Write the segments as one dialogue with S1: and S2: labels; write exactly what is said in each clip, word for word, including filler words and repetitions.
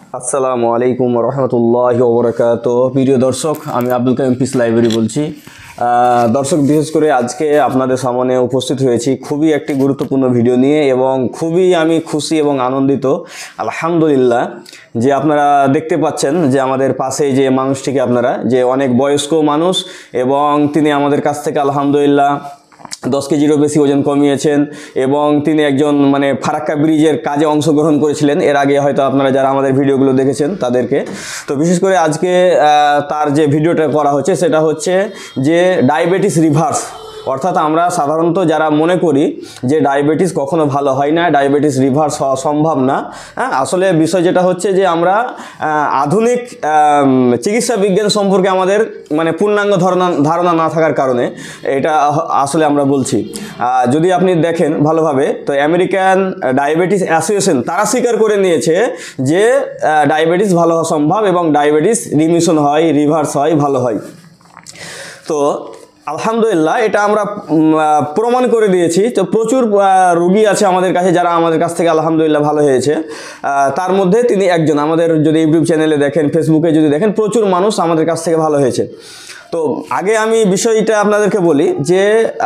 S1: আসসালামু আলাইকুম রহমতুল্লাহি ওয়া বারাকাতুহু। প্রিয় দর্শক, আমি আব্দুল কাইম পিস লাইব্রেরি বলছি। দর্শক, বিশেষ করে আজকে আপনাদের সামনে উপস্থিত হয়েছি খুবই একটি গুরুত্বপূর্ণ ভিডিও নিয়ে, এবং খুবই আমি খুশি এবং আনন্দিত আলহামদুলিল্লাহ যে আপনারা দেখতে পাচ্ছেন যে আমাদের পাশে যে মানুষটিকে আপনারা, যে অনেক বয়স্ক মানুষ, এবং তিনি আমাদের কাছ থেকে আলহামদুলিল্লাহ দশ কেজিরও বেশি ওজন কমিয়েছেন, এবং তিনি একজন মানে ফারাক্কা ব্রিজের কাজে অংশগ্রহণ করেছিলেন এর আগে, হয়তো আপনারা যারা আমাদের ভিডিওগুলো দেখেছেন তাদেরকে। তো বিশেষ করে আজকে তার যে ভিডিওটা করা হচ্ছে সেটা হচ্ছে যে ডায়াবেটিস রিভার্স। অর্থাৎ আমরা সাধারণত যারা মনে করি যে ডায়াবেটিস কখনো ভালো হয় না, ডায়াবেটিস রিভার্স হওয়া সম্ভব না, হ্যাঁ, আসলে বিষয় যেটা হচ্ছে যে আমরা আধুনিক চিকিৎসা বিজ্ঞান সম্পর্কে আমাদের মানে পূর্ণাঙ্গ ধারণা ধারণা না থাকার কারণে এটা আসলে আমরা বলছি। যদি আপনি দেখেন ভালোভাবে, তো আমেরিকান ডায়াবেটিস অ্যাসোসিয়েশন তারা স্বীকার করে নিয়েছে যে ডায়াবেটিস ভালো হওয়া সম্ভব, এবং ডায়াবেটিস রিমিশন হয়, রিভার্স হয়, ভালো হয়। তো আলহামদুলিল্লাহ এটা আমরা প্রমাণ করে দিয়েছি। তো প্রচুর রুগী আছে আমাদের কাছে যারা আমাদের কাছ থেকে আলহামদুলিল্লাহ ভালো হয়েছে, তার মধ্যে তিনি একজন। আমাদের যদি ইউটিউব চ্যানেলে দেখেন, ফেসবুকে যদি দেখেন, প্রচুর মানুষ আমাদের কাছ থেকে ভালো হয়েছে। তো আগে আমি বিষয়টা আপনাদেরকে বলি যে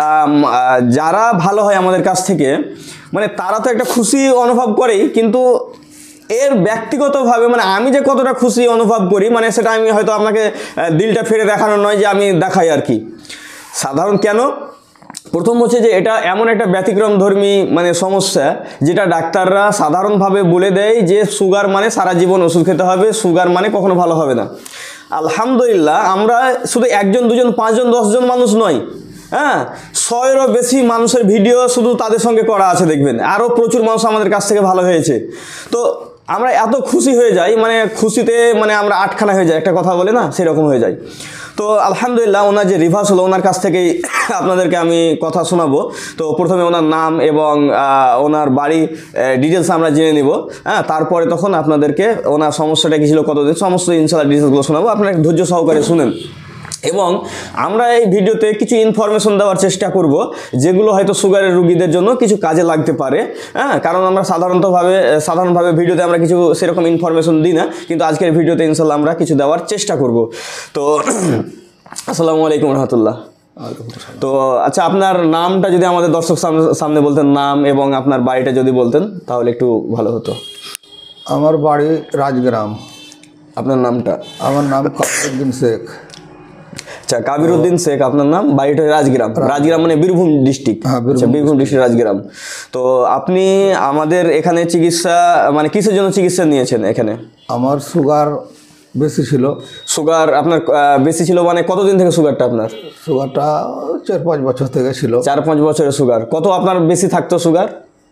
S1: যারা ভালো হয় আমাদের কাছ থেকে, মানে তারা তো একটা খুশি অনুভব করেই, কিন্তু এর ব্যক্তিগতভাবে মানে আমি যে কতটা খুশি অনুভব করি, মানে সেটা আমি হয়তো আপনাকে দিলটা ফেরে দেখানো নয় যে আমি দেখাই আর কি। সাধারণ কেন? প্রথম হচ্ছে যে এটা এমন একটা ব্যতিক্রম ধর্মী মানে সমস্যা, যেটা ডাক্তাররা সাধারণভাবে বলে দেয় যে সুগার মানে সারা জীবন ওষুধ খেতে হবে, সুগার মানে কখনো ভালো হবে না। আলহামদুলিল্লাহ আমরা শুধু একজন, দুজন, পাঁচজন, দশজন মানুষ নয়, হ্যাঁ, ছয়েরও বেশি মানুষের ভিডিও শুধু তাদের সঙ্গে করা আছে, দেখবেন আরও প্রচুর মানুষ আমাদের কাছ থেকে ভালো হয়েছে। তো আমরা এত খুশি হয়ে যাই, মানে খুশিতে মানে আমরা আটখানা হয়ে যাই, একটা কথা বলে না, সেরকম হয়ে যায়। তো আলহামদুলিল্লাহ ওনার যে রিভার্স হলো, ওনার কাছ থেকেই আপনাদেরকে আমি কথা শোনাবো। তো প্রথমে ওনার নাম এবং ওনার বাড়ি ডিটেলস আমরা জেনে নিব, হ্যাঁ, তারপরে তখন আপনাদেরকে ওনার সমস্যাটা কী ছিল, কতদিন, সমস্ত ইনশাআল্লাহ ডিটেলসগুলো শোনাবো। আপনারা ধৈর্য সহকারে শুনেন, এবং আমরা এই ভিডিওতে কিছু ইনফরমেশন দেওয়ার চেষ্টা করব যেগুলো হয়তো সুগারের রুগীদের জন্য কিছু কাজে লাগতে পারে, হ্যাঁ, কারণ আমরা সাধারণতভাবে সাধারণভাবে ভিডিওতে আমরা কিছু সেরকম ইনফরমেশন দিই না, কিন্তু আজকের ভিডিওতে ইনশাল্লাহ আমরা কিছু দেওয়ার চেষ্টা করব। তো আসসালামু আলাইকুম রহমতুল্লাহ। তো আচ্ছা, আপনার নামটা যদি আমাদের দর্শক সামনে বলতেন, নাম এবং আপনার বাড়িটা যদি বলতেন তাহলে একটু ভালো হতো।
S2: আমার বাড়ি রাজগ্রাম।
S1: আপনার নামটা?
S2: আমার নাম কাবিরউদ্দিন শেখ।
S1: আচ্ছা, কাবিরউদ্দিন শেখ আপনার নাম, বাড়িটা রাজগ্রাম। রাজগ্রাম মানে বীরভূম ডিস্ট্রিক্ট। আচ্ছা, বীরভূম ডিস্ট্রিক্ট রাজগ্রাম। তো আপনি আমাদের এখানে চিকিৎসা মানে কিসের জন্য চিকিৎসা নিয়েছেন এখানে?
S2: আমার সুগার বেশি ছিল।
S1: সুগার আপনার বেশি ছিল মানে কতদিন থেকে সুগারটা আপনার?
S2: সুগারটা চার পাঁচ বছর থেকে ছিল।
S1: চার পাঁচ বছরের সুগার। কত আপনার বেশি থাকতো সুগার?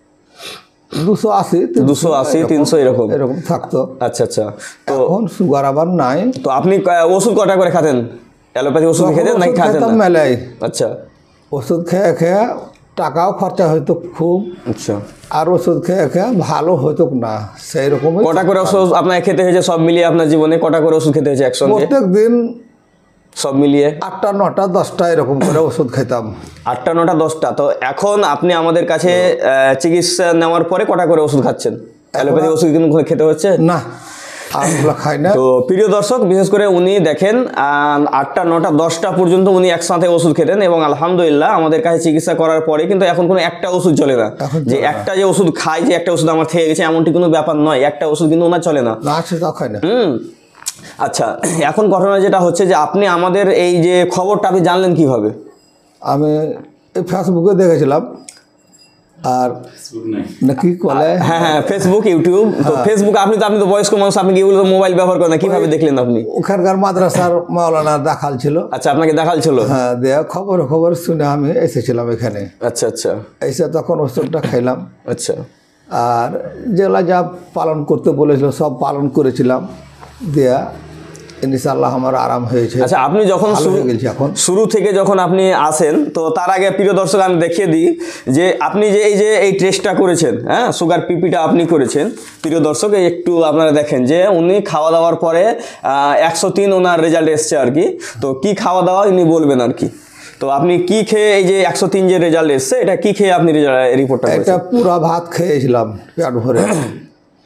S2: দুশো আশি
S1: দুশো আশি তিনশো এরকম
S2: এরকম থাকতো।
S1: আচ্ছা আচ্ছা। তো
S2: এখন সুগার আবার নাই।
S1: তো আপনি ওষুধ কটা করে খাতেন? অ্যালোপ্যাথি ওষুধ খেতেন নাকি খাতেন?
S2: মেলাই।
S1: আচ্ছা,
S2: ওষুধ খেয়ে খেয়ে টাকাও খরচা হইতো খুব।
S1: আচ্ছা,
S2: আর ওষুধ খেয়ে খেয়ে ভালো হইতো না, সেই রকম।
S1: কটা করে ওষুধ আপনার খেতে হয়েছে সব মিলিয়ে? আপনার জীবনে কটা করে ওষুধ খেতে হয়েছে একসঙ্গে?
S2: প্রত্যেক দিন
S1: সব মিলিয়ে
S2: আটটা নটা দশটা এরকম করে ওষুধ খেতাম।
S1: আটটা নটা দশটা। তো এখন আপনি আমাদের কাছে চিকিৎসা নেওয়ার পরে কটা করে ওষুধ খাচ্ছেন? অ্যালোপ্যাথি ওষুধ কিন্তু খেতে হচ্ছে
S2: না, আমরা খাই না।
S1: তো প্রিয় দর্শক, বিশেষ করে উনি দেখেন আটটা নটা দশটা পর্যন্ত উনি একসাথে ওষুধ খেতেন, এবং আলহামদুলিল্লাহ আমাদের কাছে চিকিৎসা করার পরে কিন্তু এখন কোনো একটা ওষুধ চলে না। যে একটা যে ওষুধ খাই, যে একটা ওষুধ আমার থেকে গেছে এমনটি কোনো ব্যাপার নয়, একটা ওষুধ কিন্তু ওনার চলে না। হুম, আচ্ছা, এখন ঘটনা যেটা হচ্ছে যে আপনি আমাদের এই যে খবরটা আপনি জানলেন কিভাবে?
S2: আমি এই ফেসবুকে দেখেছিলাম। আর নাকি বলে,
S1: হ্যাঁ হ্যাঁ, ফেসবুক, ইউটিউব। তো ফেসবুক আপনি তো আপনি তো বয়স্ক মানুষ, আপনি কি মোবাইল ব্যবহার করেন না, কিভাবে দেখলেন আপনি?
S2: ওখানকার মাদ্রাসার মাওলানা দেখাল ছিল।
S1: আচ্ছা, আপনাকে দেখাল ছিল?
S2: হ্যাঁ, দেয়া খবর খবর শুনে আমি এসেছিলাম এখানে।
S1: আচ্ছা আচ্ছা।
S2: এসে তখন ওষুধটা খাইলাম।
S1: আচ্ছা।
S2: আর যেগুলা যা পালন করতে বলেছিল সব পালন করেছিলাম, দেয়া ইনশাআল্লাহ আমার আরাম হয়েছে।
S1: আচ্ছা, আপনি যখন এখন শুরু থেকে যখন আপনি আসেন, তো তার আগে প্রিয় দর্শক আমি দেখিয়ে দিই যে আপনি যে এই যে এই টেস্টটা করেছেন, হ্যাঁ, সুগার পিপিটা আপনি করেছেন। প্রিয় দর্শক একটু আপনারা দেখেন যে উনি খাওয়া দাওয়ার পরে একশো তিন ওনার রেজাল্ট এসছে আর কি। তো কি খাওয়া দাওয়া উনি বলবেন আর কি। তো আপনি কি খেয়ে এই যে একশো তিন যে রেজাল্ট এসছে, এটা কি খেয়ে আপনি রিপোর্টটা?
S2: এটা পুরা ভাত খেয়েছিলাম পেট ভরে।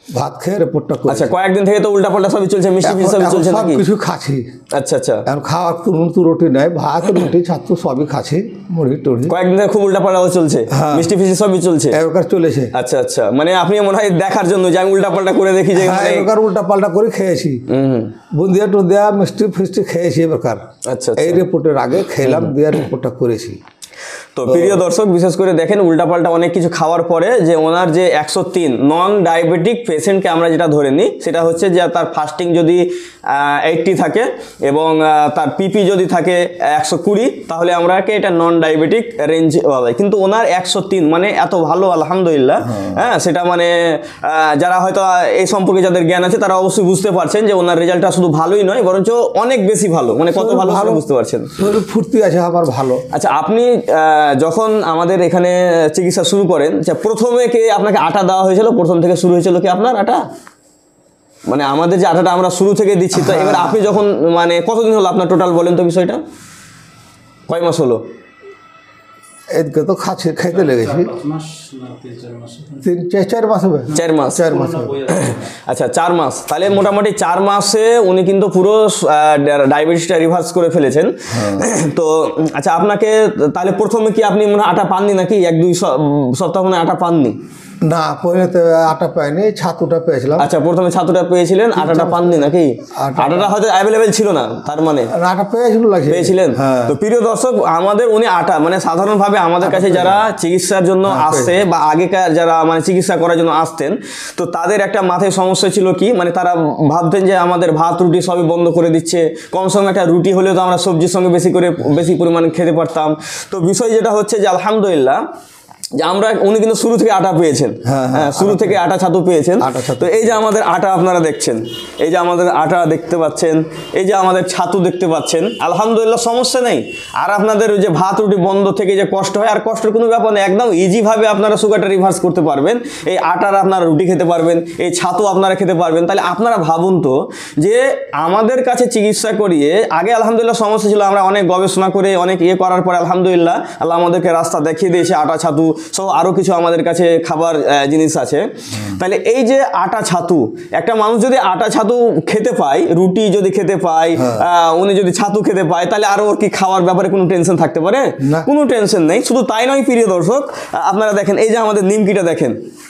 S2: ভাত খেয়ে রিপোর্টটা করে
S1: আচ্ছা, কয়েকদিন থেকে তো উল্টাপাল্টা সবই চলছে, মিষ্টি ফিষ্টি সবই চলছে
S2: সব
S1: নাকি?
S2: কিছু খাচ্ছি
S1: আচ্ছা আচ্ছা,
S2: এখন খাওয়ার তো রুটি নাই, ভাত রুটি ছাত্র সবই খাচ্ছি, মুড়ি টুড়ি
S1: কয়েকদিন থেকে খুব উল্টাপাল্টাও চলছে, মিষ্টি ফিষ্টি সবই চলছে
S2: এবার চলেছে।
S1: আচ্ছা আচ্ছা, মানে আপনি মনে হয় দেখার জন্য যে আমি উল্টাপাল্টা করে দেখি যে
S2: হ্যাঁ, এবার উল্টা পাল্টা করে খেয়েছি,
S1: হুম,
S2: বুন্দিয়া টুন্দিয়া মিষ্টি ফিষ্টি খেয়েছি এবার।
S1: আচ্ছা
S2: এই রিপোর্টের আগে খেলাম, দিয়ে রিপোর্টটা করেছি।
S1: তো প্রিয় দর্শক, বিশেষ করে দেখেন উল্টাপাল্টা অনেক কিছু খাওয়ার পরে যে ওনার যে একশো তিন নন ডায়াবেটিক পেশেন্টকে আমরা যেটা ধরে নিই সেটা হচ্ছে যে তার ফাস্টিং যদি এইটটি থাকে এবং তার পিপি যদি থাকে একশো কুড়ি, তাহলে আমরাকে এটা নন ডায়াবেটিক রেঞ্জ বলা যায়। কিন্তু ওনার একশো তিন মানে এত ভালো, আলহামদুলিল্লাহ। হ্যাঁ, সেটা মানে যারা হয়তো এই সম্পর্কে যাদের জ্ঞান আছে তারা অবশ্যই বুঝতে পারছেন যে ওনার রেজাল্টটা শুধু ভালোই নয়, বরঞ্চ অনেক বেশি ভালো। মানে কত ভালো ভালো বুঝতে পারছেন,
S2: শরীর ফুর্তি আছে আমার ভালো।
S1: আচ্ছা, আপনি যখন আমাদের এখানে চিকিৎসা শুরু করেন, প্রথমে কে আপনাকে আটা দেওয়া হয়েছিল? প্রথম থেকে শুরু হয়েছিল কি আপনার আটা? মানে আমাদের যে আটাটা আমরা শুরু থেকে দিচ্ছি, তো এবার আপনি যখন মানে কতদিন হলো আপনার টোটাল বলেন তো বিষয়টা, কয় মাস হলো?
S2: এদিকে তো খাচ্ছে, খাইতে লেগেছি তিন চার মাস হবে,
S1: চার মাস
S2: চার মাস
S1: আচ্ছা, চার মাস। তাহলে মোটামুটি চার মাসে উনি কিন্তু পুরো ডায়াবেটিসটা রিভার্স করে ফেলেছেন। তো আচ্ছা, আপনাকে তাহলে প্রথমে কি আপনি মনে হয় আটা পাননি নাকি? এক দুই সপ্তাহ মনে আটা পাননি?
S2: না, পরিণত আটা পাইনি, ছাতুটা পেয়েছিলাম।
S1: আচ্ছা, প্রথমে ছাতুটা পেয়েছিলেন, আটাটা পাননি নাকি? আটাটা হয়তো অ্যাভেলেবেল ছিল না, তার মানে
S2: আটা পেয়েছিল,
S1: পেয়েছিলেন। তো প্রিয় দর্শক, আমাদের উনি আটা মানে সাধারণভাবে আমাদের কাছে যারা চিকিৎসার জন্য আসছে বা আগেকার যারা মানে চিকিৎসা করার জন্য আসতেন, তো তাদের একটা মাথায় সমস্যা ছিল কি, মানে তারা ভাবতেন যে আমাদের ভাত রুটি সবই বন্ধ করে দিচ্ছে, কম সঙ্গে একটা রুটি হলেও তো আমরা সবজির সঙ্গে বেশি করে বেশি পরিমাণে খেতে পারতাম। তো বিষয় যেটা হচ্ছে যে আলহামদুলিল্লাহ যে আমরা উনি কিন্তু শুরু থেকে আটা পেয়েছেন, হ্যাঁ শুরু থেকে আটা ছাতু পেয়েছেন। তো এই যে আমাদের আটা আপনারা দেখছেন, এই যে আমাদের আটা দেখতে পাচ্ছেন, এই যে আমাদের ছাতু দেখতে পাচ্ছেন, আলহামদুলিল্লাহ সমস্যা নেই। আর আপনাদের ওই যে ভাত রুটি বন্ধ থেকে যে কষ্ট হয়, আর কষ্টের কোনো ব্যাপার নেই, একদম ইজিভাবে আপনারা সুগারটা রিভার্স করতে পারবেন। এই আটার আপনারা রুটি খেতে পারবেন, এই ছাতু আপনারা খেতে পারবেন। তাহলে আপনারা ভাবুন তো যে আমাদের কাছে চিকিৎসা করিয়ে আগে আলহামদুলিল্লাহ সমস্যা ছিল, আমরা অনেক গবেষণা করে অনেক ইয়ে করার পরে আলহামদুলিল্লাহ আল্লাহ আমাদেরকে রাস্তা দেখিয়ে দিয়েছে, আটা ছাতু সব আরও কিছু আমাদের কাছে খাবার জিনিস আছে। তাহলে এই যে আটা ছাতু, একটা মানুষ যদি আটা ছাতু খেতে পায়, রুটি যদি খেতে পায়, উনি যদি ছাতু খেতে পায়, তাহলে আরও ওর কি খাওয়ার ব্যাপারে কোনো টেনশন থাকতে পারে? কোনো টেনশন নেই। শুধু তাই নয় প্রিয় দর্শক, আপনারা দেখেন এই যে আমাদের নিমকিটা দেখেন,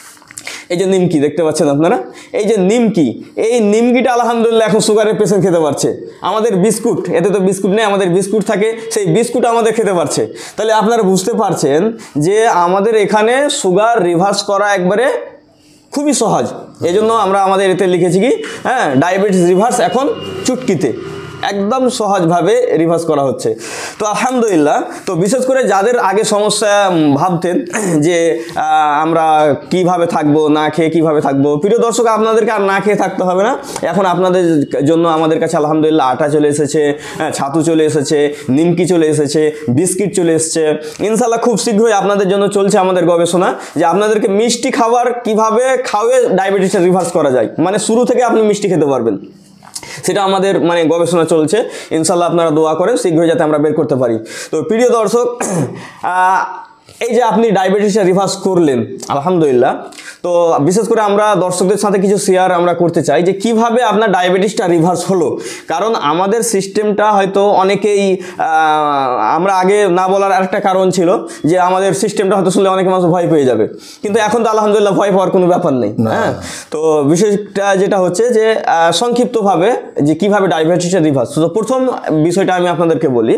S1: এই যে নিমকি দেখতে পাচ্ছেন আপনারা, এই যে নিমকি, এই নিমকিটা আলহামদুলিল্লাহ এখন সুগারের পেশেন্ট খেতে পারছে। আমাদের বিস্কুট, এতে তো বিস্কুট নেই, আমাদের বিস্কুট থাকে, সেই বিস্কুট আমাদের খেতে পারছে। তাহলে আপনারা বুঝতে পারছেন যে আমাদের এখানে সুগার রিভার্স করা একবারে খুবই সহজ। এই জন্য আমরা আমাদের এতে লিখেছি কি, হ্যাঁ ডায়াবেটিস রিভার্স এখন চুটকিতে, একদম সহজভাবে রিভার্স করা হচ্ছে। তো আলহামদুলিল্লাহ। তো বিশেষ করে যাদের আগে সমস্যা ভাবতেন যে আমরা কিভাবে থাকবো, না খেয়ে কিভাবে থাকবো, প্রিয় দর্শক আপনাদেরকে আর না খেয়ে থাকতে হবে না। এখন আপনাদের জন্য আমাদের কাছে আলহামদুলিল্লাহ আটা চলে এসেছে, ছাতু চলে এসেছে, নিমকি চলে এসেছে, বিস্কিট চলে এসেছে। ইনশাল্লাহ খুব শীঘ্রই আপনাদের জন্য চলছে আমাদের গবেষণা যে আপনাদেরকে মিষ্টি খাবার কিভাবে খাওয়ে ডায়াবেটিসটা রিভার্স করা যায়, মানে শুরু থেকে আপনি মিষ্টি খেতে পারবেন, সেটা আমাদের মানে গবেষণা চলছে। ইনশাল্লাহ আপনারা দোয়া করেন শীঘ্রই যাতে আমরা বের করতে পারি। তো প্রিয় দর্শক, এই যে আপনি ডায়াবেটিসটা রিভার্স করলেন আলহামদুলিল্লাহ, তো বিশেষ করে আমরা দর্শকদের সাথে কিছু শেয়ার আমরা করতে চাই যে কিভাবে আপনার ডায়াবেটিসটা রিভার্স হলো। কারণ আমাদের সিস্টেমটা হয়তো অনেকেই, আমরা আগে না বলার আরেকটা কারণ ছিল যে আমাদের সিস্টেমটা হয়তো শুনলে অনেকে মানুষ ভয় পেয়ে যাবে, কিন্তু এখন তো আলহামদুলিল্লাহ ভয় পাওয়ার কোনো ব্যাপার নেই। হ্যাঁ, তো বিশেষটা যেটা হচ্ছে যে সংক্ষিপ্তভাবে যে কিভাবে ডায়াবেটিসটা রিভার্স, তো প্রথম বিষয়টা আমি আপনাদেরকে বলি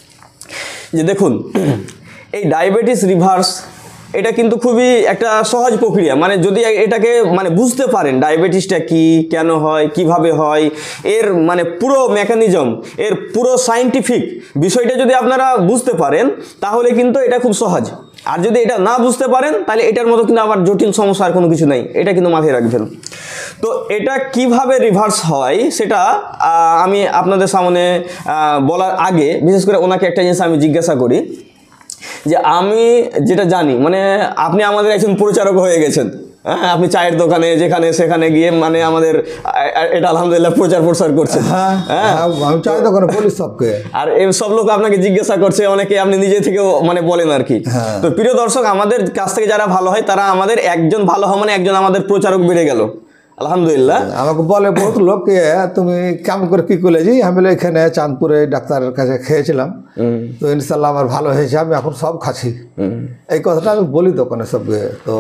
S1: যে দেখুন, এই ডায়াবেটিস রিভার্স এটা কিন্তু খুবই একটা সহজ প্রক্রিয়া। মানে যদি এটাকে মানে বুঝতে পারেন ডায়াবেটিসটা কি, কেন হয়, কিভাবে হয়, এর মানে পুরো মেকানিজম, এর পুরো সায়েন্টিফিক বিষয়টা যদি আপনারা বুঝতে পারেন তাহলে কিন্তু এটা খুব সহজ। আর যদি এটা না বুঝতে পারেন তাহলে এটার মতো কিন্তু আবার জটিল সমস্যা আর কোনো কিছু নেই, এটা কিন্তু মাথায় রাখবেন। তো এটা কিভাবে রিভার্স হয় সেটা আমি আপনাদের সামনে বলার আগে বিশেষ করে ওনাকে একটা জিনিস আমি জিজ্ঞাসা করি যে আমি যেটা জানি, মানে আপনি আমাদের একজন পরিচারক হয়ে গেছেন। হ্যাঁ, আপনি চায়ের দোকানে যেখানে সেখানে গিয়ে মানে আমাদের এটা আলহামদুলিল্লাহ প্রচার প্রসার করছেন। হ্যাঁ,
S2: আমি চায়ের দোকানে বলি সবকে,
S1: আর এই সব লোক আপনাকে জিজ্ঞাসা করছে, অনেকে আপনি নিজে থেকেও মানে বলেন আর কি। তো প্রিয় দর্শক, আমাদের কাছ থেকে যারা ভালো হয় তারা আমাদের একজন ভালো হয় মানে একজন আমাদের প্রচারক বেড়ে গেল। আলহামদুলিল্লাহ।
S2: আমাকে বলে বহুত লোক যে, তুমি কেমন করে কি করলে? জি আমি বলে, এখানে চাঁদপুরে ডাক্তারের কাছে খেয়েছিলাম, তো ইনশাল্লাহ আমার ভালো হয়েছে, আমি এখন সব খাচ্ছি। এই কথাটা আমি বলি দোকানে সবকে। তো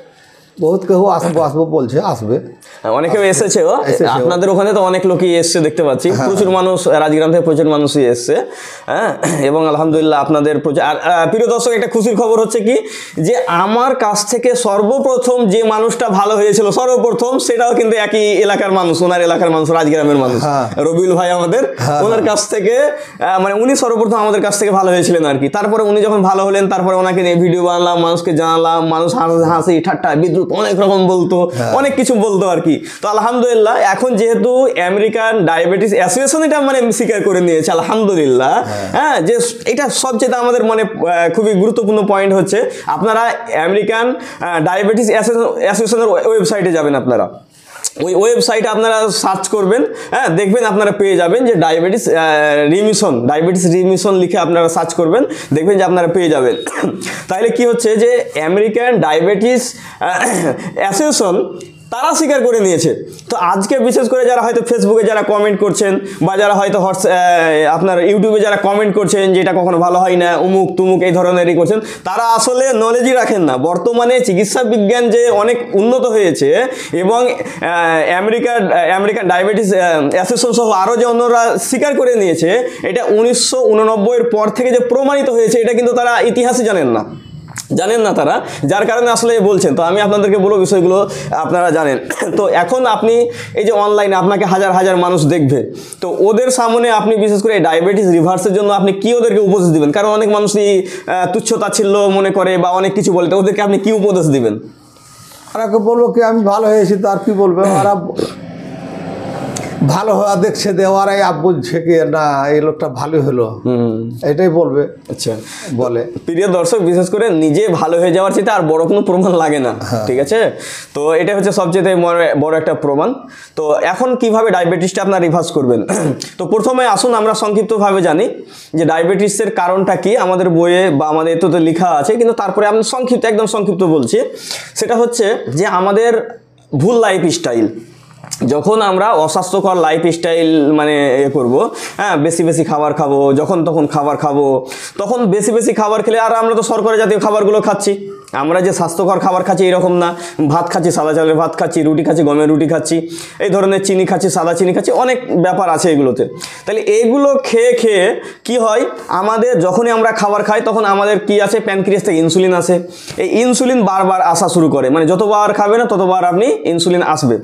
S2: বহুত কেউ আসবো আসবো বলছে, আসবে,
S1: অনেকেও এসেছেও। আপনাদের ওখানে তো অনেক লোকই এসছে দেখতে পাচ্ছি, প্রচুর মানুষ রাজগ্রাম থেকে প্রচুর মানুষই এসছে। হ্যাঁ, এবং আলহামদুলিল্লাহ আপনাদের প্রচুর। আর প্রিয় দর্শক, একটা খুশির খবর হচ্ছে কি, যে আমার কাছ থেকে সর্বপ্রথম যে মানুষটা ভালো হয়েছিল সর্বপ্রথম, সেটাও কিন্তু একই এলাকার মানুষ, ওনার এলাকার মানুষ, রাজগ্রামের মানুষ, রবিউল ভাই আমাদের। ওনার কাছ থেকে মানে উনি সর্বপ্রথম আমাদের কাছ থেকে ভালো হয়েছিলেন আর কি। তারপরে উনি যখন ভালো হলেন, তারপরে ওনাকে নিয়ে ভিডিও বানালাম, মানুষকে জানালাম, মানুষ হাসি ঠাট্টা বিদ্রুপ অনেক রকম বলতো, অনেক কিছু বলতো আর কি। তো আলহামদুলিল্লাহ এখন যেহেতু আমেরিকান ডায়াবেটিস অ্যাসোসিয়েশন এটা মানে স্বীকার করে নিয়েছে আলহামদুলিল্লাহ। হ্যাঁ, যে এটা সবচেয়ে আমাদের মানে খুবই গুরুত্বপূর্ণ পয়েন্ট হচ্ছে, আপনারা আমেরিকান ডায়াবেটিস অ্যাসোসিয়েশনের ওয়েবসাইটে যাবেন, আপনারা ওই ওয়েবসাইটে আপনারা সার্চ করবেন, হ্যাঁ দেখবেন আপনারা পেয়ে যাবেন যে ডায়াবেটিস রিমিশন, ডায়াবেটিস রিমিশন লিখে আপনারা সার্চ করবেন, দেখবেন যে আপনারা পেয়ে যাবেন। তাহলে কি হচ্ছে যে আমেরিকান ডায়াবেটিস অ্যাসোসিয়েশন তারা স্বীকার করে নিয়েছে। তো আজকে বিশেষ করে যারা হয়তো ফেসবুকে যারা কমেন্ট করছেন, বা যারা হয়তো হোয়াটসঅ্যাপ আপনার ইউটিউবে যারা কমেন্ট করছেন যে এটা কখনো ভালো হয় না, উমুক তুমুক এই ধরনেরই করছেন, তারা আসলে নলেজই রাখেন না। বর্তমানে চিকিৎসা বিজ্ঞান যে অনেক উন্নত হয়েছে, এবং আমেরিকার আমেরিকান ডায়াবেটিস অ্যাসোসিয়েশন সহ আরও যে অন্যরা স্বীকার করে নিয়েছে, এটা উনিশশো উননব্বইয়ের পর থেকে যে প্রমাণিত হয়েছে, এটা কিন্তু তারা ইতিহাসই জানেন না, জানেন না তারা, যার কারণে আসলে বলছেন। তো আমি আপনাদেরকে বলবো বিষয়গুলো আপনারা জানেন। তো এখন আপনি এই যে অনলাইনে আপনাকে হাজার হাজার মানুষ দেখবে, তো ওদের সামনে আপনি বিশেষ করে ডায়াবেটিস রিভার্সের জন্য আপনি কি ওদেরকে উপদেশ দিবেন? কারণ অনেক মানুষই তুচ্ছতাচ্ছিল্য মনে করে বা অনেক কিছু বলে, তো ওদেরকে আপনি কি উপদেশ দিবেন?
S2: আর বলবো কি, আমি ভালো হয়েছি, তো আর কি বলবো? ওরা ভালো হওয়া দেখছে, দেওয়ারাই আপ বলছে কি না এই লোকটা ভালো হলো, এটাই বলবে।
S1: আচ্ছা,
S2: বলে
S1: প্রিয় দর্শক, বিশেষ করে নিজে ভালো হয়ে যাওয়ার চেয়ে আর বড় কোনো প্রমাণ লাগে না, ঠিক আছে? তো এটা হচ্ছে সবচেয়ে বড় একটা প্রমাণ। তো এখন কিভাবে ডায়াবেটিসটা আপনার রিভার্স করবেন? তো প্রথমে আসুন আমরা সংক্ষিপ্তভাবে জানি যে ডায়াবেটিসের কারণটা কি। আমাদের বইয়ে বা আমাদের এতে লেখা আছে, কিন্তু তারপরে আমি সংক্ষিপ্ত একদম সংক্ষিপ্ত বলছি। সেটা হচ্ছে যে আমাদের ভুল লাইফ স্টাইল। যখন আমরা অস্বাস্থ্যকর লাইফ স্টাইল মানে এ করবো, হ্যাঁ বেশি বেশি খাবার খাবো, যখন তখন খাবার খাবো, তখন বেশি বেশি খাবার খেলে, আর আমরা তো শর্করা জাতীয় খাবারগুলো খাচ্ছি, আমরা যে স্বাস্থ্যকর খাবার খাচ্ছি এরকম না। ভাত খাচ্ছি, সাদা চালের ভাত খাচ্ছি, রুটি খাচ্ছি, গমের রুটি খাচ্ছি, এই ধরনের চিনি খাচ্ছি, সাদা চিনি খাচ্ছি, অনেক ব্যাপার আছে এগুলোতে। তাহলে এইগুলো খেয়ে খেয়ে কি হয়, আমাদের যখনই আমরা খাবার খাই তখন আমাদের কি আছে, প্যানক্রিয়াস থেকে ইনসুলিন আসে। এই ইনসুলিন বারবার আসা শুরু করে, মানে যতবার খাবে না ততবার আপনি ইনসুলিন আসবে।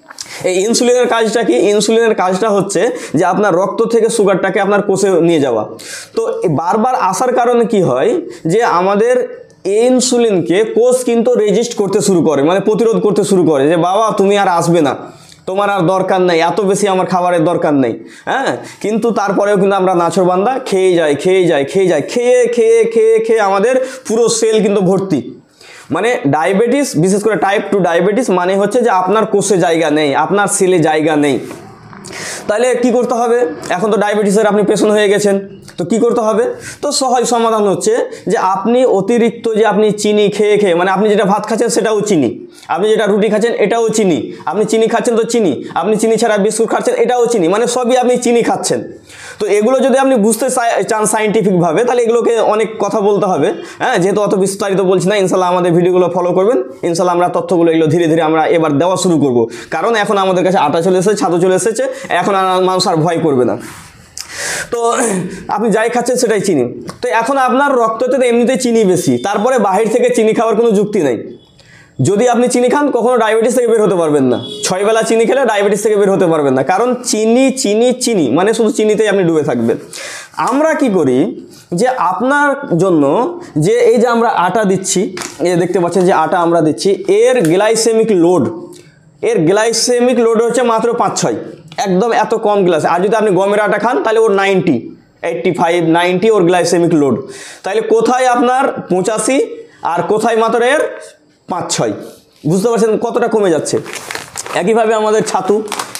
S1: এই ইনসুলিনের কাজটা কি? ইনসুলিনের কাজটা হচ্ছে যে আপনার রক্ত থেকে সুগারটাকে আপনার কোষে নিয়ে যাওয়া। তো বারবার আসার কারণে কি হয়, যে আমাদের ইনসুলিনকে কোষ কিন্তু রেজিস্ট করতে শুরু করে, মানে প্রতিরোধ করতে শুরু করে, যে বাবা তুমি আর আসবে না, তোমার আর দরকার নেই, এত বেশি আমার খাবারের দরকার নেই। হ্যাঁ, কিন্তু তারপরেও কিন্তু আমরা নাছোড়বান্দা খেয়ে যাই খেয়ে যাই খেয়ে যাই খেয়ে খেয়ে খেয়ে খেয়ে আমাদের পুরো সেল কিন্তু ভর্তি। মানে ডায়াবেটিস, বিশেষ করে টাইপ টু ডায়াবেটিস মানে হচ্ছে যে আপনার কোষে জায়গা নেই, আপনার সেলে জায়গা নেই। তাহলে কি করতে হবে? এখন তো ডায়াবেটিসের আপনি পেশেন্ট হয়ে গেছেন, তো কি করতে হবে? তো সহজ সমাধান হচ্ছে যে আপনি অতিরিক্ত যে আপনি চিনি খেয়ে খেয়ে, মানে আপনি যেটা ভাত খাচ্ছেন সেটাও চিনি, আপনি যেটা রুটি খাচ্ছেন এটাও চিনি, আপনি চিনি খাচ্ছেন তো চিনি, আপনি চিনি ছাড়া বিস্কুট খাচ্ছেন এটাও চিনি, মানে সবই আপনি চিনি খাচ্ছেন। তো এগুলো যদি আপনি বুঝতে চান সাইন্টিফিকভাবে, তাহলে এগুলোকে অনেক কথা বলতে হবে। হ্যাঁ, যেহেতু অত বিস্তারিত বলছি না, ইনশাল্লাহ আমাদের ভিডিওগুলো ফলো করবেন, ইনশাল্লাহ আমরা তথ্যগুলো এগুলো ধীরে ধীরে আমরা এবার দেওয়া শুরু করব। কারণ এখন আমাদের কাছে আটা চলে এসেছে, ছাতু চলে এসেছে, এখন আর মানুষ আর ভয় করবে না। তো আপনি যাই খাচ্ছেন সেটাই চিনি। তো এখন আপনার রক্ততে তো এমনিতেই চিনি বেশি, তারপরে বাহির থেকে চিনি খাওয়ার কোনো যুক্তি নেই। যদি আপনি চিনি খান কখনো ডায়াবেটিস থেকে বের হতে পারবেন না, ছয় বেলা চিনি খেলে ডায়াবেটিস থেকে বের হতে পারবেন না, কারণ চিনি চিনি চিনি মানে শুধু চিনিতেই আপনি ডুবে থাকবেন। আমরা কি করি, যে আপনার জন্য যে এই যে আমরা আটা দিচ্ছি, এ দেখতে পাচ্ছেন যে আটা আমরা দিচ্ছি, এর গ্লাইসেমিক লোড এর গ্লাইসেমিক লোড হচ্ছে মাত্র পাঁচ ছয়, একদম এত কম গ্লাস। আর যদি আপনি গমের আটা খান তাহলে ওর নাইনটি এইটটি ফাইভ নাইনটি ওর গ্লাইসেমিক লোড। তাহলে কোথায় আপনার পঁচাশি আর কোথায় মাত্র এর পাঁচ ছয়, বুঝতে পারছেন কতটা কমে যাচ্ছে। একইভাবে আমাদের ছাতু,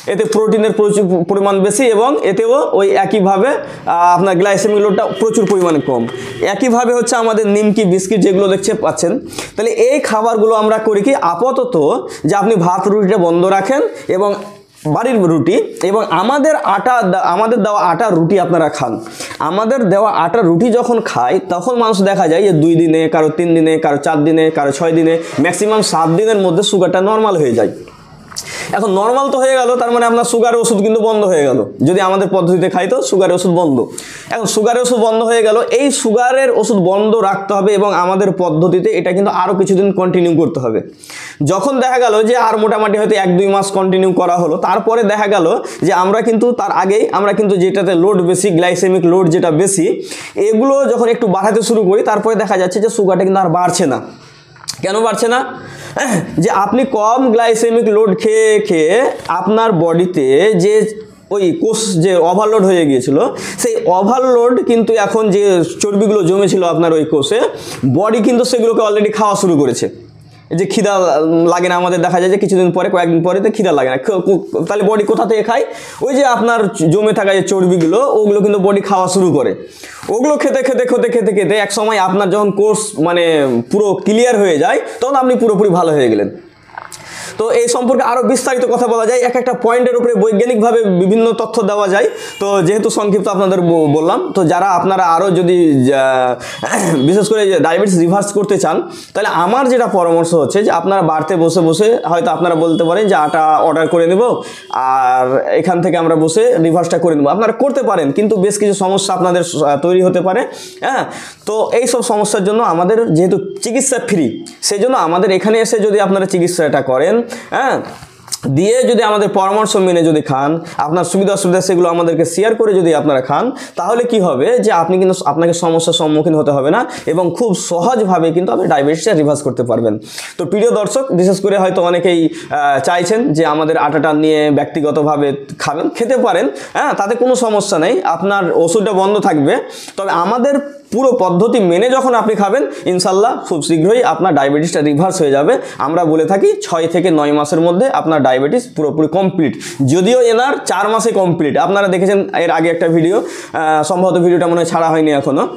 S1: এতে প্রোটিনের প্রচুর পরিমাণ বেশি এবং এতেও ওই একইভাবে আপনার গ্লাইসেমিক লোডটা প্রচুর পরিমাণে কম। একইভাবে হচ্ছে আমাদের নিমকি বিস্কিট যেগুলো দেখতে পাচ্ছেন, তাহলে এই খাবারগুলো আমরা করি কি আপাতত যে আপনি ভাত রুটিটা বন্ধ রাখেন এবং বাড়ির রুটি এবং আমাদের আটা আমাদের দেওয়া আটার রুটি আপনারা খান। আমাদের দেওয়া আটার রুটি যখন খায় তখন মানুষ দেখা যায় যে দুই দিনে, কারো তিন দিনে, কারো চার দিনে, কারো ছয় দিনে, ম্যাক্সিমাম সাত দিনের মধ্যে সুগারটা নর্মাল হয়ে যায়। এখন নর্মাল তো হয়ে গেল, তার মানে আপনার সুগারের ওষুধ কিন্তু বন্ধ হয়ে গেল। যদি আমাদের পদ্ধতিতে খাই তো সুগারের ওষুধ বন্ধ। এখন সুগারের ওষুধ বন্ধ হয়ে গেল, এই সুগারের ওষুধ বন্ধ রাখতে হবে এবং আমাদের পদ্ধতিতে এটা কিন্তু আরও কিছুদিন কন্টিনিউ করতে হবে। যখন দেখা গেল যে আর মোটামুটি হয়তো এক দুই মাস কন্টিনিউ করা হলো, তারপরে দেখা গেল যে আমরা কিন্তু তার আগেই আমরা কিন্তু যেটাতে লোড বেশি, গ্লাইসেমিক লোড যেটা বেশি, এগুলো যখন একটু বাড়াতে শুরু করি তারপরে দেখা যাচ্ছে যে সুগারটা কিন্তু আর বাড়ছে না। কেন বাড়ছে না? যে আপনি কম গ্লাইসেমিক লোড খেয়ে খেয়ে আপনার বডিতে যে ওই কোষ যে ওভারলোড হয়ে গিয়েছিল, সেই ওভারলোড কিন্তু এখন যে চর্বিগুলো জমেছিল আপনার ওই কোষে, বডি কিন্তু সেগুলোকে অলরেডি খাওয়া শুরু করেছে। এই যে খিদা লাগে না আমাদের, দেখা যায় যে কিছুদিন পরে, কয়েকদিন পরে তো খিদা লাগে না। তাহলে বডি কোথা থেকে খায়? ওই যে আপনার জমে থাকা যে চর্বিগুলো, ওগুলো কিন্তু বডি খাওয়া শুরু করে। ওগুলো খেতে খেতে খেতে খেতে খেতে এক সময় আপনার যখন কোর্স মানে পুরো ক্লিয়ার হয়ে যায় তখন আপনি পুরোপুরি ভালো হয়ে গেলেন। তো এই সম্পর্কে আরও বিস্তারিত কথা বলা যায়, এক একটা পয়েন্টের উপরে বৈজ্ঞানিকভাবে বিভিন্ন তথ্য দেওয়া যায়। তো যেহেতু সংক্ষিপ্ত আপনাদের বললাম, তো যারা আপনারা আরও যদি বিশেষ করে ডায়াবেটিস রিভার্স করতে চান, তাহলে আমার যেটা পরামর্শ হচ্ছে যে আপনারা বাড়িতে বসে বসে হয়তো আপনারা বলতে পারেন যে আটা অর্ডার করে নেব আর এখান থেকে আমরা বসে রিভার্সটা করে নেব। আপনারা করতে পারেন, কিন্তু বেশ কিছু সমস্যা আপনাদের তৈরি হতে পারে। হ্যাঁ, তো এই সব সমস্যার জন্য আমাদের যেহেতু চিকিৎসা ফ্রি, সেই জন্য আমাদের এখানে এসে যদি আপনারা চিকিৎসাটা করেন, হ্যাঁ, দিয়ে যদি আমাদের পরামর্শ মেনে যদি খান, আপনার সুবিধা অসুবিধা সেগুলো আমাদেরকে শেয়ার করে যদি আপনারা খান, তাহলে কি হবে যে আপনি কিন্তু আপনাকে সমস্যার সম্মুখীন হতে হবে না এবং খুব সহজভাবে কিন্তু আপনি ডায়াবেটিসটা রিভার্স করতে পারবেন। তো প্রিয় দর্শক, বিশেষ করে হয়তো অনেকেই চাইছেন যে আমাদের আটাটা নিয়ে ব্যক্তিগতভাবে খাবেন, খেতে পারেন, হ্যাঁ, তাতে কোনো সমস্যা নেই, আপনার ওষুধটা বন্ধ থাকবে। তবে আমাদের পুরো পদ্ধতি মেনে যখন আপনি খাবেন, ইনশাল্লাহ খুব শীঘ্রই আপনার ডায়াবেটিসটা রিভার্স হয়ে যাবে। আমরা বলে থাকি ছয় থেকে নয় মাসের মধ্যে আপনার ডায়াবেটিস পুরোপুরি কমপ্লিট। যদিও এনার চার মাসে কমপ্লিট, আপনারা দেখেছেন এর আগে একটা ভিডিও, সম্ভবত ভিডিওটা মনে হয় ছাড়া হয়নি এখনও।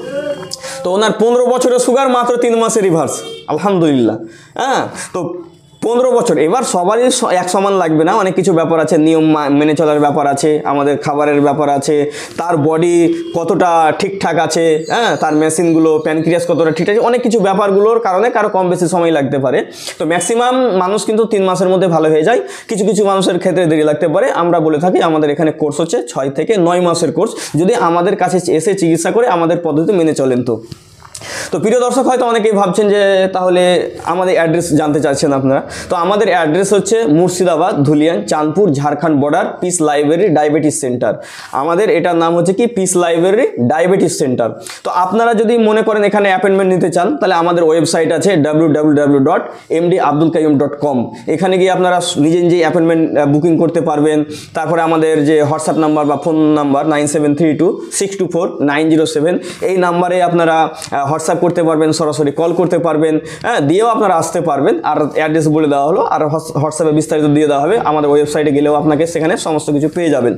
S1: তো ওনার পনেরো বছরের সুগার মাত্র তিন মাসে রিভার্স, আলহামদুলিল্লাহ। হ্যাঁ, তো পনেরো বছর। এবার সবারই এক সমান লাগবে না, অনেক কিছু ব্যাপার আছে, নিয়ম মেনে চলার ব্যাপার আছে, আমাদের খাবারের ব্যাপার আছে, তার বডি কতটা ঠিকঠাক আছে, হ্যাঁ, তার মেশিনগুলো প্যানক্রিয়াস কতটা ঠিকঠাক আছে, অনেক কিছু ব্যাপারগুলোর কারণে কারো কম বেশি সময় লাগতে পারে। তো ম্যাক্সিমাম মানুষ কিন্তু তিন মাসের মধ্যে ভালো হয়ে যায়, কিছু কিছু মানুষের ক্ষেত্রে দেরি লাগতে পারে। আমরা বলে থাকি আমাদের এখানে কোর্স হচ্ছে ছয় থেকে নয় মাসের কোর্স, যদি আমাদের কাছে এসে চিকিৎসা করে আমাদের পদ্ধতি মেনে চলেন। তো তো প্রিয় দর্শক, হয়তো অনেকেই ভাবছেন যে তাহলে আমাদের অ্যাড্রেস জানতে চাচ্ছেন আপনারা। তো আমাদের অ্যাড্রেস হচ্ছে Murshidabad, Dhulian, Chandpur, Jharkhand border, peace library diabetes centre. আমাদের এটার নাম হচ্ছে কি পিস লাইব্রেরি ডায়াবেটিস সেন্টার। তো আপনারা যদি মনে করেন এখানে অ্যাপয়েন্টমেন্ট নিতে চান, তাহলে আমাদের ওয়েবসাইট আছে W W W dot M D Abdul Kaiyum dot com. এখানে গিয়ে আপনারা নিজে নিজেই অ্যাপয়েন্টমেন্ট বুকিং করতে পারবেন। তারপরে আমাদের যে হোয়াটসঅ্যাপ নাম্বার বা phone number nine seven three two six two four nine zero seven, এই নাম্বারে আপনারা হোয়াটসঅ্যাপ করতে পারবেন, সরাসরি কল করতে পারবেন, হ্যাঁ, দিয়েও আপনারা আসতে পারবেন। আর অ্যাড্রেস বলে দেওয়া হলো, আর হোয়াটসঅ্যাপে বিস্তারিত দিয়ে দেওয়া হবে। আমাদের ওয়েবসাইটে গেলেও আপনাকে সেখানে সমস্ত কিছু পেয়ে যাবেন।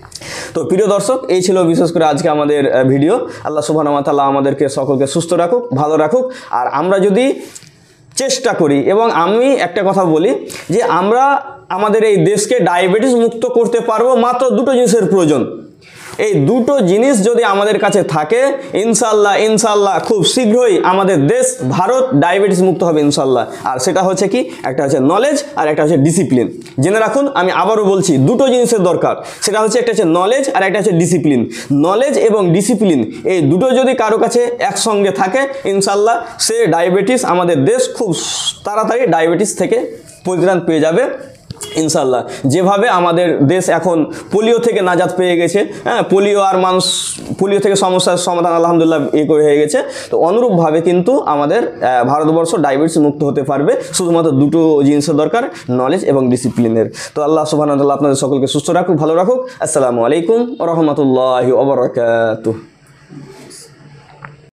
S1: তো প্রিয় দর্শক, এই ছিল বিশেষ করে আজকে আমাদের ভিডিও। আল্লাহ সুবহানাহু ওয়া তাআলা আমাদেরকে সকলকে সুস্থ রাখুক, ভালো রাখুক। আর আমরা যদি চেষ্টা করি, এবং আমি একটা কথা বলি যে আমরা আমাদের এই দেশকে ডায়াবেটিস মুক্ত করতে পারবো মাত্র দুটো জিনিসের প্রয়োজন। এই দুটো জিনিস যদি আমাদের কাছে থাকে, ইনশাল্লাহ ইনশাল্লাহ খুব শীঘ্রই আমাদের দেশ ভারত ডায়াবেটিস মুক্ত হবে ইনশাল্লাহ। আর সেটা হচ্ছে কি, একটা হচ্ছে নলেজ আর একটা হচ্ছে ডিসিপ্লিন। জেনে রাখুন, আমি আবারও বলছি, দুটো জিনিসের দরকার। সেটা হচ্ছে একটা হচ্ছে নলেজ আর একটা হচ্ছে ডিসিপ্লিন। নলেজ এবং ডিসিপ্লিন এই দুটো যদি কারো কাছে একসঙ্গে থাকে, ইনশাল্লাহ সে ডায়াবেটিস, আমাদের দেশ খুব তাড়াতাড়ি ডায়াবেটিস থেকে পরিত্রাণ পেয়ে যাবে ইনশাল্লাহ। যেভাবে আমাদের দেশ এখন পোলিও থেকে নাজাত পেয়ে গেছে, হ্যাঁ, পোলিও আর মানুষ পোলিও থেকে সমস্যার সমাধান আলহামদুলিল্লাহ এ করে হয়ে গেছে। তো অনুরূপভাবে কিন্তু আমাদের ভারতবর্ষ ডায়াবেটিস মুক্ত হতে পারবে, শুধুমাত্র দুটো জিনিসের দরকার, নলেজ এবং ডিসিপ্লিনের। তো আল্লাহ সুবহানাহু ওয়া তাআলা আপনাদের সকলকে সুস্থ রাখুক, ভালো রাখুক। আসসালামু আলাইকুম ওয়া রাহমাতুল্লাহি ওয়া বারাকাতুহু।